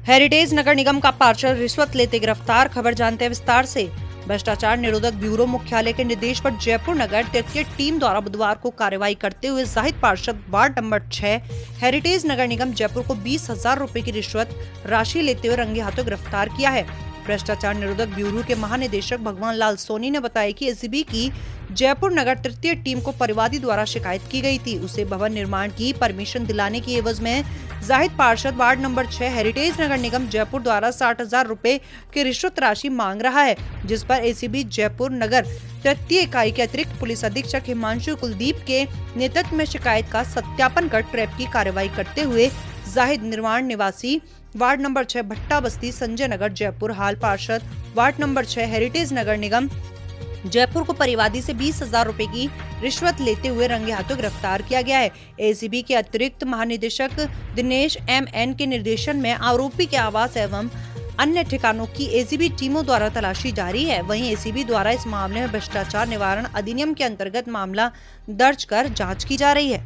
Heritage नगर निगम का पार्षद रिश्वत लेते गिरफ्तार। खबर जानते हैं विस्तार से। भ्रष्टाचार निरोधक ब्यूरो मुख्यालय के निर्देश पर जयपुर नगर तृतीय टीम द्वारा बुधवार को कार्रवाई करते हुए जाहिद पार्षद वार्ड नंबर 6 हेरिटेज नगर निगम जयपुर को 20,000 रुपए की रिश्वत राशि लेते हुए रंगे हाथों गिरफ्तार किया है। भ्रष्टाचार निरोधक ब्यूरो के महानिदेशक भगवान लाल सोनी ने बताया कि एसीबी की जयपुर नगर तृतीय टीम को परिवादी द्वारा शिकायत की गई थी। उसे भवन निर्माण की परमिशन दिलाने की एवज में जाहिद पार्षद वार्ड नंबर 6 हेरिटेज नगर निगम जयपुर द्वारा 60,000 रुपए की रिश्वत राशि मांग रहा है, जिस पर एसीबी जयपुर नगर तृतीय इकाई के अतिरिक्त पुलिस अधीक्षक हिमांशु कुलदीप के नेतृत्व में शिकायत का सत्यापन कर ट्रैप की कार्रवाई करते हुए जाहिद निर्माण निवासी वार्ड नंबर 6 भट्टा बस्ती संजय नगर जयपुर हाल पार्षद वार्ड नंबर 6 हेरिटेज नगर निगम जयपुर को परिवादी से 20,000 रुपए की रिश्वत लेते हुए रंगे हाथों गिरफ्तार किया गया है। एसीबी के अतिरिक्त महानिदेशक दिनेश MN के निर्देशन में आरोपी के आवास एवं अन्य ठिकानों की एसीबी टीमों द्वारा तलाशी जारी है। वहीं एसीबी द्वारा इस मामले में भ्रष्टाचार निवारण अधिनियम के अंतर्गत मामला दर्ज कर जांच की जा रही है।